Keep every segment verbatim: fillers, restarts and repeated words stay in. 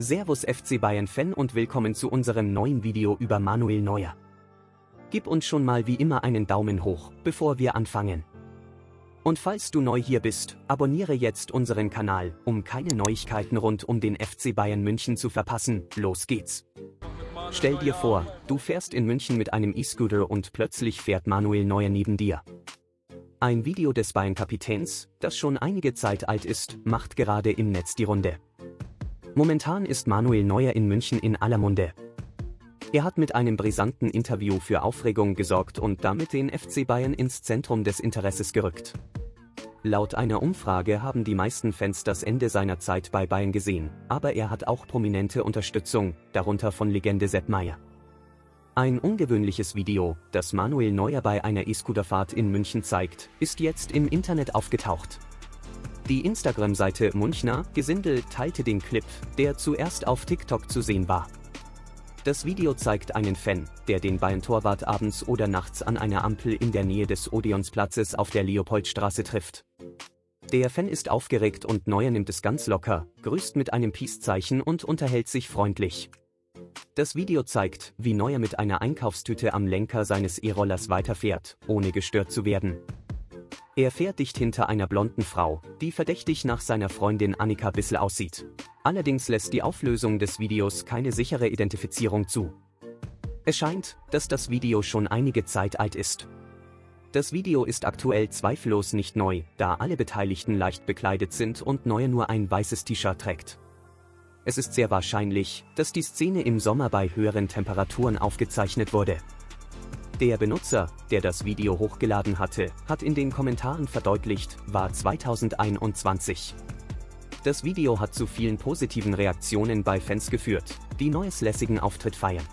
Servus F C Bayern-Fan und willkommen zu unserem neuen Video über Manuel Neuer. Gib uns schon mal wie immer einen Daumen hoch, bevor wir anfangen. Und falls du neu hier bist, abonniere jetzt unseren Kanal, um keine Neuigkeiten rund um den F C Bayern München zu verpassen. Los geht's! Stell dir vor, du fährst in München mit einem E-Scooter und plötzlich fährt Manuel Neuer neben dir. Ein Video des Bayern-Kapitäns, das schon einige Zeit alt ist, macht gerade im Netz die Runde. Momentan ist Manuel Neuer in München in aller Munde. Er hat mit einem brisanten Interview für Aufregung gesorgt und damit den F C Bayern ins Zentrum des Interesses gerückt. Laut einer Umfrage haben die meisten Fans das Ende seiner Zeit bei Bayern gesehen, aber er hat auch prominente Unterstützung, darunter von Legende Sepp Maier. Ein ungewöhnliches Video, das Manuel Neuer bei einer E-Scooterfahrt in München zeigt, ist jetzt im Internet aufgetaucht. Die Instagram-Seite Münchner Gesindel teilte den Clip, der zuerst auf TikTok zu sehen war. Das Video zeigt einen Fan, der den Bayern-Torwart abends oder nachts an einer Ampel in der Nähe des Odeonsplatzes auf der Leopoldstraße trifft. Der Fan ist aufgeregt und Neuer nimmt es ganz locker, grüßt mit einem Peace-Zeichen und unterhält sich freundlich. Das Video zeigt, wie Neuer mit einer Einkaufstüte am Lenker seines E-Rollers weiterfährt, ohne gestört zu werden. Er fährt dicht hinter einer blonden Frau, die verdächtig nach seiner Freundin Annika Bissl aussieht. Allerdings lässt die Auflösung des Videos keine sichere Identifizierung zu. Es scheint, dass das Video schon einige Zeit alt ist. Das Video ist aktuell zweifellos nicht neu, da alle Beteiligten leicht bekleidet sind und Neuer nur ein weißes T-Shirt trägt. Es ist sehr wahrscheinlich, dass die Szene im Sommer bei höheren Temperaturen aufgezeichnet wurde. Der Benutzer, der das Video hochgeladen hatte, hat in den Kommentaren verdeutlicht, war zweitausendeinundzwanzig. Das Video hat zu vielen positiven Reaktionen bei Fans geführt, die Neues lässigen Auftritt feiern.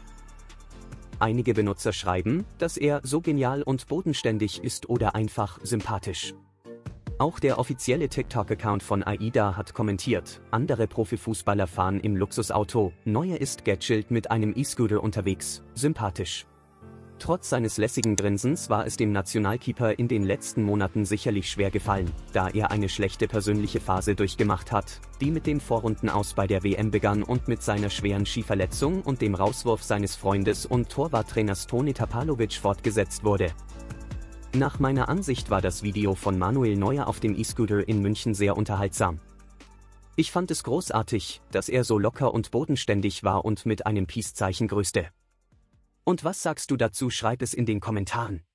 Einige Benutzer schreiben, dass er so genial und bodenständig ist oder einfach sympathisch. Auch der offizielle TikTok-Account von AIDA hat kommentiert, andere Profifußballer fahren im Luxusauto, Neuer ist gechillt mit einem E-Scooter unterwegs, sympathisch. Trotz seines lässigen Grinsens war es dem Nationalkeeper in den letzten Monaten sicherlich schwer gefallen, da er eine schlechte persönliche Phase durchgemacht hat, die mit dem Vorrundenaus bei der W M begann und mit seiner schweren Skiverletzung und dem Rauswurf seines Freundes und Torwarttrainers Toni Tapalovic fortgesetzt wurde. Nach meiner Ansicht war das Video von Manuel Neuer auf dem E-Scooter in München sehr unterhaltsam. Ich fand es großartig, dass er so locker und bodenständig war und mit einem Peace-Zeichen grüßte. Und was sagst du dazu? Schreib es in den Kommentaren.